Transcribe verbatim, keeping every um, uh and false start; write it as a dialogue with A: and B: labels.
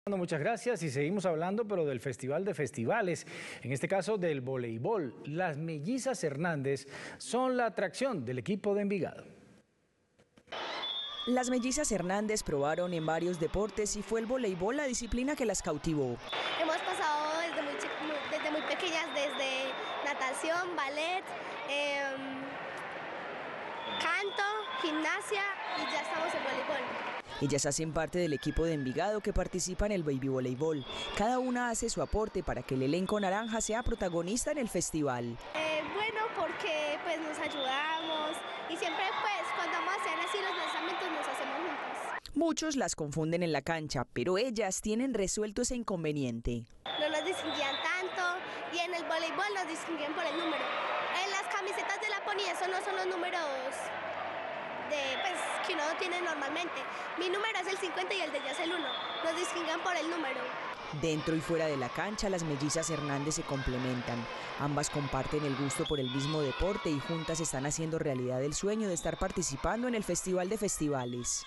A: Muchas gracias y seguimos hablando pero del Festival de Festivales, en este caso del voleibol. Las mellizas Hernández son la atracción del equipo de Envigado.
B: Las mellizas Hernández probaron en varios deportes y fue el voleibol la disciplina que las cautivó.
C: Hemos pasado desde muy, desde muy pequeñas, desde natación, ballet, eh, canto, gimnasia y ya estamos en voleibol.
B: Ellas hacen parte del equipo de Envigado que participa en el baby voleibol. Cada una hace su aporte para que el elenco naranja sea protagonista en el festival.
C: Eh, bueno, porque pues nos ayudamos y siempre pues cuando vamos a hacer así los lanzamientos nos hacemos juntas.
B: Muchos las confunden en la cancha, pero ellas tienen resuelto ese inconveniente.
C: No nos distinguían tanto y en el voleibol nos distinguían por el número. En las camisetas de la Pony esos no son los números de, pues, que uno tiene normalmente. Mi número es el cincuenta y el de ella es el uno. Nos distinguen por el número.
B: Dentro y fuera de la cancha, las mellizas Hernández se complementan. Ambas comparten el gusto por el mismo deporte y juntas están haciendo realidad el sueño de estar participando en el Festival de Festivales.